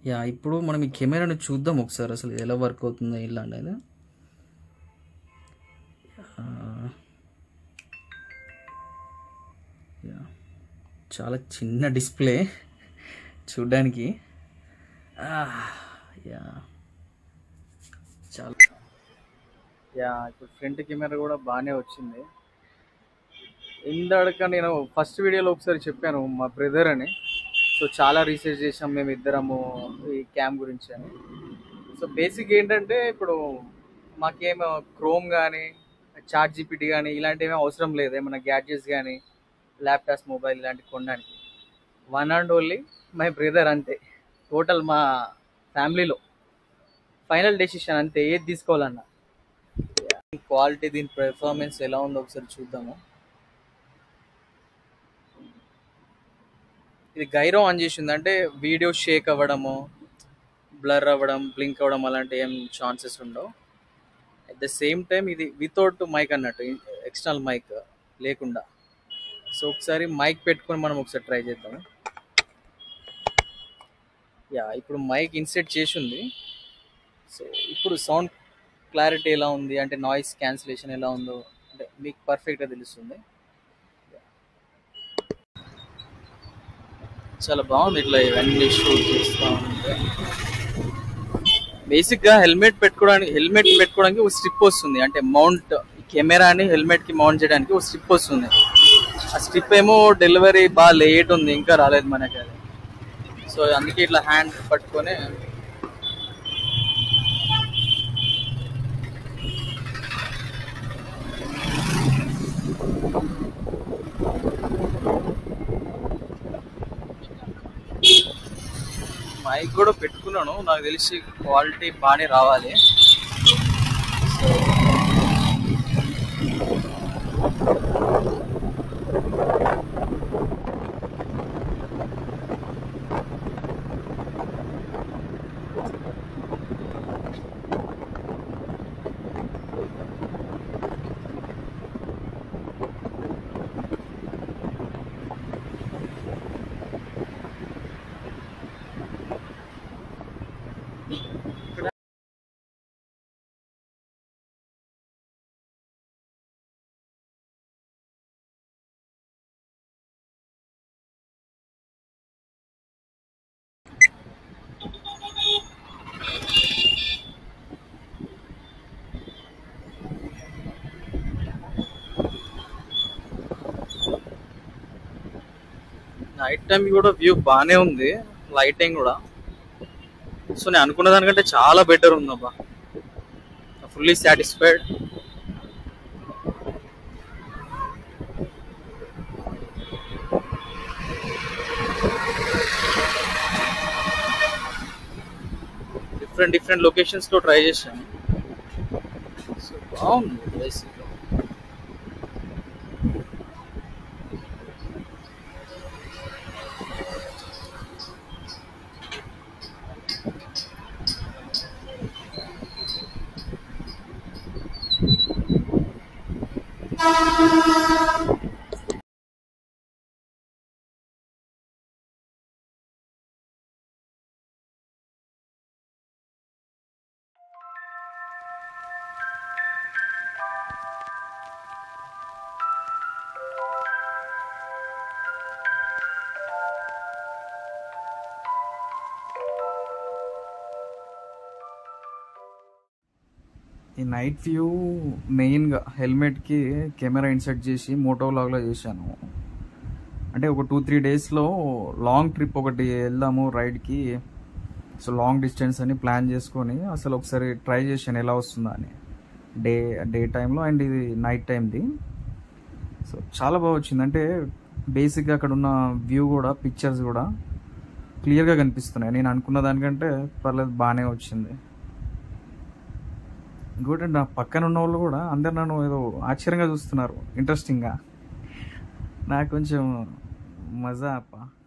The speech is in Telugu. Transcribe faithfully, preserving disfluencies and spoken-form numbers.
యా ఇప్పుడు మనం ఈ కెమెరాను చూద్దాం ఒకసారి అసలు ఇది ఎలా వర్క్ అవుతుందో ఇలా అనేది. యా చాలా చిన్న డిస్ప్లే చూడ్డానికి. యా చాలా యా ఇప్పుడు ఫ్రంట్ కెమెరా కూడా బాగానే వచ్చింది. ఇందాక నేను ఫస్ట్ వీడియోలో ఒకసారి చెప్పాను మా బ్రదర్ అని. సో చాలా రీసెర్చ్ చేసాం మేము ఇద్దరము ఈ క్యామ్ గురించి అని. సో బేసిక్ ఏంటంటే ఇప్పుడు మాకేమో క్రోమ్ కానీ చాట్ జీపీటీ కానీ ఇలాంటివి అవసరం లేదు. ఏమైనా గ్యాడ్జెట్స్ కానీ ల్యాప్టాప్స్ మొబైల్ ఇలాంటివి కొనడానికి. One and only my brother అంతే. టోటల్ మా ఫ్యామిలీలో ఫైనల్ డెసిషన్ అంతే, ఏది తీసుకోవాలన్నా. క్వాలిటీ దీని పెర్ఫార్మెన్స్ ఎలా ఉందో ఒకసారి చూద్దాము. ఇది గైరో ఆన్ చేసింది అంటే వీడియో షేక్ అవ్వడము, బ్లర్ అవ్వడం, బ్లింక్ అవ్వడం అలాంటి ఏం ఛాన్సెస్ ఉండవు. అట్ ద సేమ్ టైం ఇది వితౌట్ మైక్ అన్నట్టు, ఎక్స్టర్నల్ మైక్ లేకుండా. సో ఒకసారి మైక్ పెట్టుకొని మనం ఒకసారి ట్రై చేద్దాము. యా ఇప్పుడు మైక్ ఇన్సెట్ చేసి ఉంది. సో ఇప్పుడు సౌండ్ క్లారిటీ ఎలా ఉంది అంటే నాయిస్ క్యాన్సిలేషన్ ఎలా ఉందో అంటే మీకు పర్ఫెక్ట్గా తెలుస్తుంది. చాలా బాగుంది ఇట్లా ఇవన్నీ షూట్ చేస్తూ ఉంటే. బేసిక్గా హెల్మెట్ పెట్టుకోవడానికి హెల్మెట్ పెట్టుకోవడానికి ఒక స్ట్రిప్ వస్తుంది, అంటే మౌంట్ కెమెరాని హెల్మెట్కి మౌంట్ చేయడానికి ఒక స్ట్రిప్ వస్తుంది. ఆ స్ట్రిప్ ఏమో డెలివరీ బాగా లేట్ ఉంది, ఇంకా రాలేదు మనకి అది. సో అందుకే ఇట్లా హ్యాండ్ పట్టుకొని మైక్ కూడా పెట్టుకున్నాను. నాకు తెలిసి క్వాలిటీ బాగానే రావాలి. సో నైట్ టైం కూడా వ్యూ బాగానే ఉంది, లైటింగ్ కూడా. సో నేను అనుకున్న దానికంటే చాలా బెటర్ ఉందబ్బా, ఫుల్లీ సాటిస్ఫైడ్. డిఫరెంట్ డిఫరెంట్ లొకేషన్స్లో ట్రై చేశాను. సో బాగుంది బేసిక్గా. ఈ నైట్ వ్యూ మెయిన్గా హెల్మెట్కి కెమెరా ఇన్సర్ట్ చేసి మోటోవ్లాగ్లో చేశాను. అంటే ఒక టూ త్రీ డేస్లో లాంగ్ ట్రిప్ ఒకటి వెళ్దాము రైడ్కి. సో లాంగ్ డిస్టెన్స్ అని ప్లాన్ చేసుకొని అసలు ఒకసారి ట్రై చేశాను ఎలా వస్తుందా అని, డే డే టైంలో అండ్ ఇది నైట్ టైంది. సో చాలా బాగా వచ్చింది. అంటే బేసిక్గా అక్కడ ఉన్న వ్యూ కూడా పిక్చర్స్ కూడా క్లియర్గా కనిపిస్తున్నాయి. నేను అనుకున్న దానికంటే పర్లేదు, బాగానే వచ్చింది. ఇంకోటి నా పక్కన ఉన్న వాళ్ళు కూడా అందరు నన్ను ఏదో ఆశ్చర్యంగా చూస్తున్నారు, ఇంట్రెస్టింగ్గా. నాకు కొంచెం మజా అప్ప.